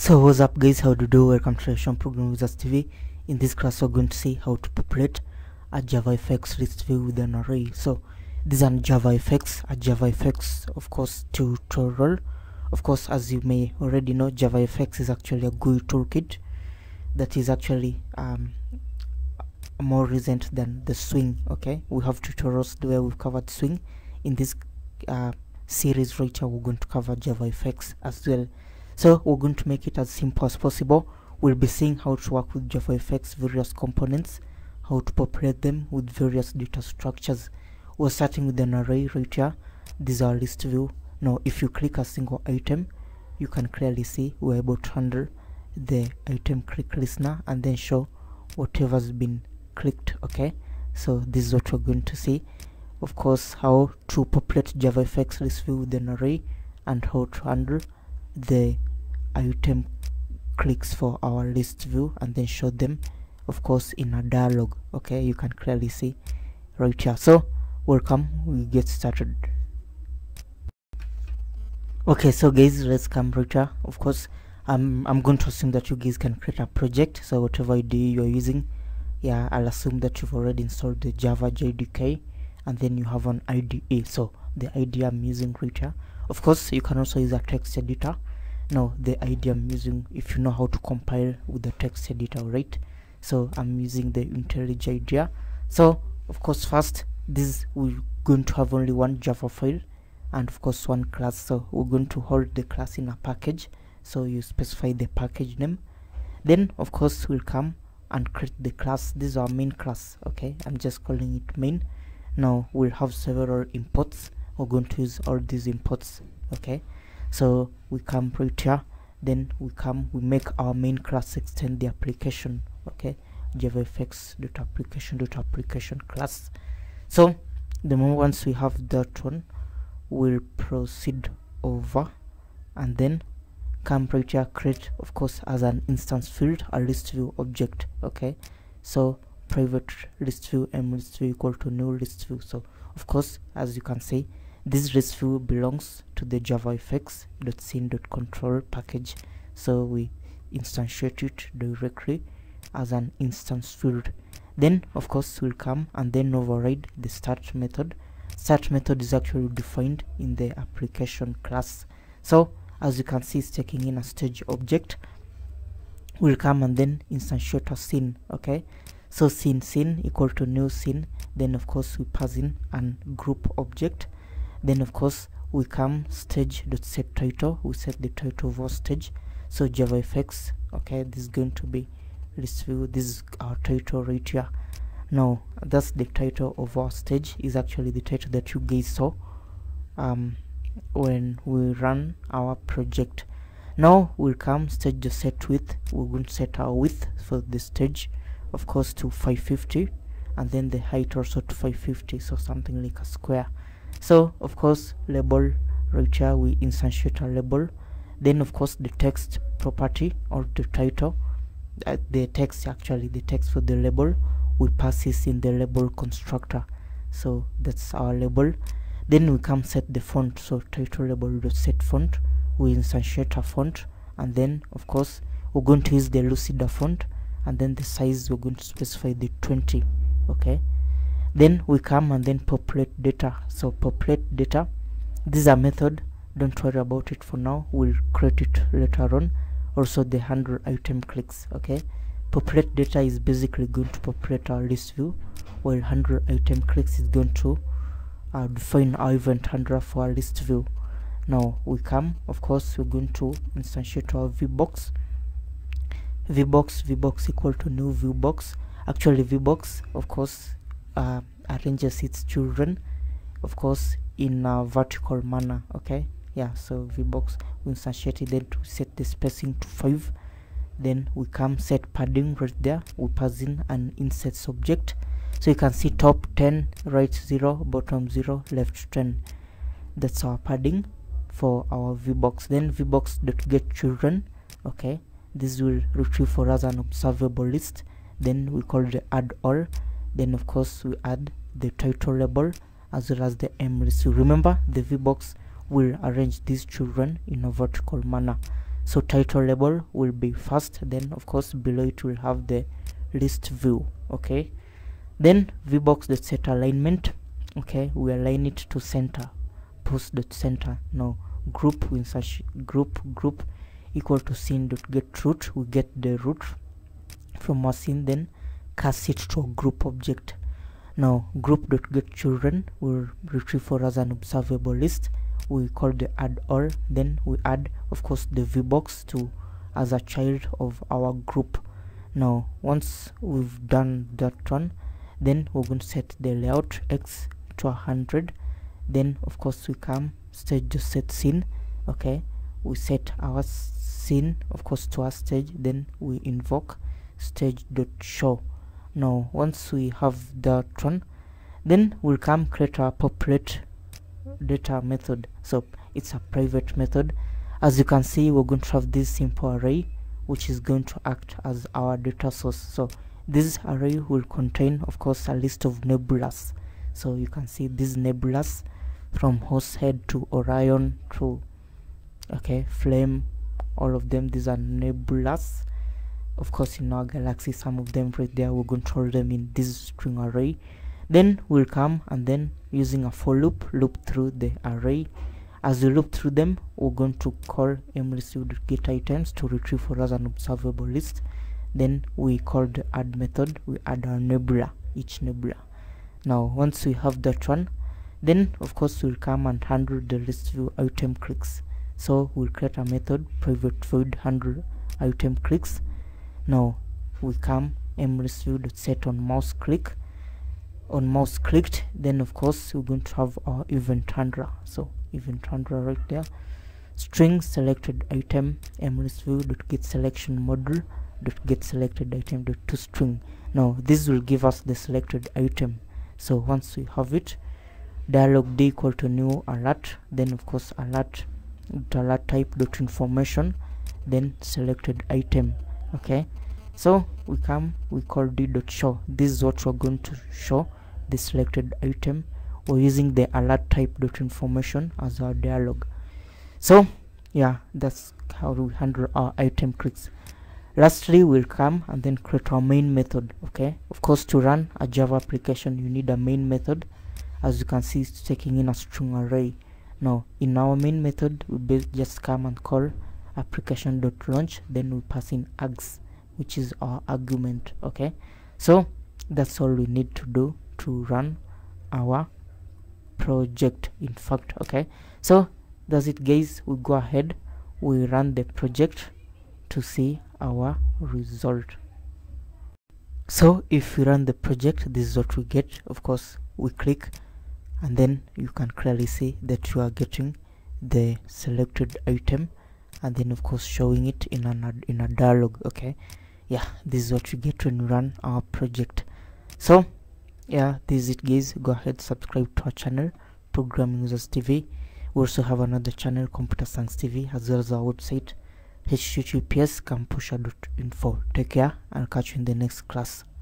So what's up guys, how do you do? Welcome to Session Program Wizards TV. In this class we're going to see how to populate a JavaFX list view with an array. So this is a JavaFX of course tutorial. Of course, as you may already know, JavaFX is actually a GUI toolkit that is actually more recent than the Swing. Okay, we have tutorials where we've covered Swing. In this series right here we're going to cover JavaFX as well. So we're going to make it as simple as possible. We'll be seeing how to work with JavaFX various components, how to populate them with various data structures. We're starting with an array right here. This is our list view. Now if you click a single item, you can clearly see we're able to handle the item click listener and then show whatever's been clicked. Okay, so this is what we're going to see. Of course, how to populate JavaFX list view with an array and how to handle the item clicks for our list view and then show them of course in a dialog. Okay, you can clearly see right here. So welcome, we get started. Okay, so guys, let's come right here. Of course, I'm going to assume that you guys can create a project. So whatever IDE you're using, yeah, I'll assume that you've already installed the Java JDK and then you have an IDE. So the IDE I'm using right here. Of course, you can also use a text editor. Now the IDE I'm using, if you know how to compile with the text editor, right? So I'm using the Intellij IDEA. So of course, first, we're going to have only one Java file and of course one class. So we're going to hold the class in a package. So you specify the package name. Then of course we'll come and create the class. This is our main class. Okay, I'm just calling it main. Now we'll have several imports. We're going to use all these imports. Okay, so we come right here, then we make our main class extend the application. Okay, JavaFX.application class. So the moment once we have that one, we'll proceed over and then come right here, create of course as an instance field a list view object. Okay, so private list view list view equal to new list view. So of course, as you can see, this list view belongs to the JavaFX.scene.control package. So we instantiate it directly as an instance field. Then of course we'll come and then override the start method. Start method is actually defined in the application class. So as you can see, it's taking in a stage object. We'll come and then instantiate a scene. Okay, so scene equal to new scene. Then of course we pass in an group object. Then of course we come stage.set title. We set the title of our stage. So JavaFX. Okay, this is going to be list view. This is our title right here. Now that's the title of our stage, is actually the title that you guys saw when we run our project. Now we'll come stage.set width. We're going to set our width for the stage of course to 550 and then the height also to 550, so something like a square. So of course label right here, we instantiate a label. Then of course the text property or the title, the text for the label, we pass this in the label constructor. So that's our label. Then we come set the font. So title label.set font, we instantiate a font and then of course we're going to use the Lucida font and then the size we're going to specify the 20. Okay, then we come and then populate data. So populate data, this is a method, don't worry about it for now, we'll create it later on. Also the handle ItemClicks. Okay, populate data is basically going to populate our list view, while handle ItemClicks is going to define our event handler for our list view. Now we come, of course we're going to instantiate our VBox equal to new VBox. Actually VBox of course arranges its children of course in a vertical manner. Okay, yeah, so VBox we instantiate it, then to set the spacing to 5. Then we come set padding right there, we pass in an insets object. So you can see top 10, right 0, bottom 0, left 10. That's our padding for our VBox. Then VBox.get children. Okay, this will retrieve for us an observable list. Then we call the add all. Then of course we add the title label as well as the list. Remember, the VBox will arrange these children in a vertical manner. So title label will be first, then of course below it will have the list view. Okay, then vbox.set alignment. Okay, we align it to center, post.center. Now group, we search group equal to scene.getRoot. We get the root from our scene, then cast it to a group object. Now group.getChildren will retrieve for us an observable list. We call the add all, then we add of course the vbox to as a child of our group. Now once we've done that one, then we're going to set the layout x to 100. Then of course we come stage.set scene. Okay, we set our scene of course to our stage, then we invoke stage.show. Now once we have that one, then we'll come create our populate data method. So it's a private method. As you can see, we're going to have this simple array which is going to act as our data source. So this array will contain of course a list of nebulas. So you can see these nebulas from Horsehead to Orion to Flame, all of them, these are nebulas. Of course in our galaxy, some of them right there, we're going to hold them in this string array. Then we'll come and then using a for loop through the array. As we loop through them, we're going to call mListView.getItems to retrieve for us an observable list. Then we call the add method, we add our nebula, each nebula. Now once we have that one, then of course we'll come and handle the ListView ItemClicks. So we'll create a method private void handle ItemClicks. Now we come mListView.set on mouse click. On mouse clicked, then of course we're going to have our event handler. So event handler right there, string selected item mListView.getSelection module.getSelectedItem.toString. Now this will give us the selected item. So once we have it, dialog d equal to new alert, then of course alert type.information, then selected item. Okay, so we come, we call d.show. This is what we're going to show, the selected item. We're using the alert type.information as our dialog. So yeah, that's how we handle our ItemClicks. Lastly, we'll come and then create our main method. Okay, of course to run a Java application you need a main method. As you can see, it's taking in a string array. Now in our main method, we just come and call application.launch, then we pass in args, which is our argument. Okay, so that's all we need to do to run our project, in fact. Okay, so that's it guys. We go ahead, we run the project to see our result. So if we run the project, this is what we get. Of course we click and then you can clearly see that you are getting the selected item, and then of course showing it in a dialog. Okay, yeah, this is what you get when you run our project. So yeah, this is it guys. Go ahead, subscribe to our channel, Programming Users TV. We also have another channel, Computer Science TV, as well as our website https campusha.info. Take care, I'll catch you in the next class.